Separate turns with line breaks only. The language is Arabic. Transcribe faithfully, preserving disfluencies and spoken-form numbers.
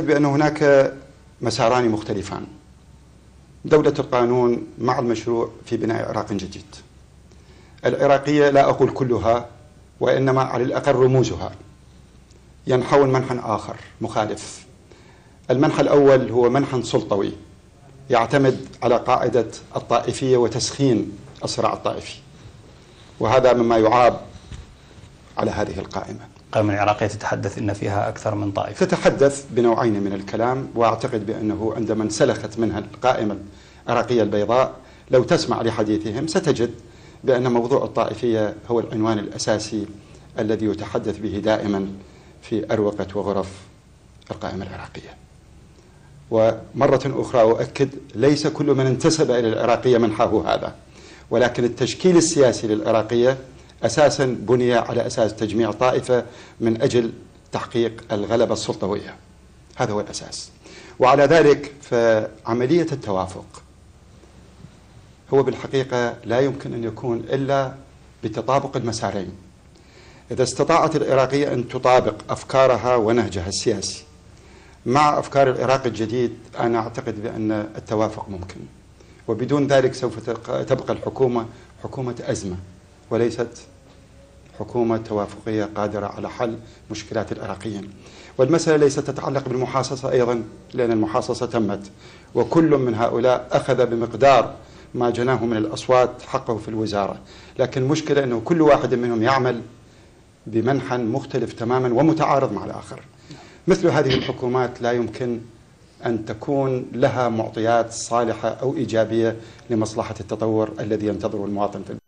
بأن هناك مساران مختلفان: دولة القانون مع المشروع في بناء عراق جديد. العراقية لا أقول كلها، وإنما على الأقل رموزها ينحون منحى آخر مخالف. المنحى الأول هو منحى سلطوي يعتمد على قاعدة الطائفية وتسخين الصراع الطائفي، وهذا مما يعاب على هذه القائمة.
القائمة العراقية تتحدث أن فيها أكثر من طائفة،
تتحدث بنوعين من الكلام، وأعتقد بأنه عندما انسلخت منها القائمة العراقية البيضاء لو تسمع لحديثهم ستجد بأن موضوع الطائفية هو العنوان الأساسي الذي يتحدث به دائما في أروقة وغرف القائمة العراقية. ومرة أخرى أؤكد: ليس كل من انتسب إلى العراقية منحاه هذا، ولكن التشكيل السياسي للعراقية أساسا بني على أساس تجميع طائفة من أجل تحقيق الغلبة السلطوية، هذا هو الأساس. وعلى ذلك فعملية التوافق هو بالحقيقة لا يمكن أن يكون إلا بتطابق المسارين. إذا استطاعت العراقية أن تطابق أفكارها ونهجها السياسي مع أفكار العراق الجديد، أنا أعتقد بأن التوافق ممكن، وبدون ذلك سوف تبقى الحكومة حكومة أزمة وليست حكومة توافقية قادرة على حل مشكلات العراقيين. والمسألة ليست تتعلق بالمحاصصة أيضا، لأن المحاصصة تمت وكل من هؤلاء أخذ بمقدار ما جناه من الأصوات حقه في الوزارة، لكن المشكلة أنه كل واحد منهم يعمل بمنحى مختلف تماما ومتعارض مع الآخر. مثل هذه الحكومات لا يمكن أن تكون لها معطيات صالحة أو إيجابية لمصلحة التطور الذي ينتظره المواطن في البلد.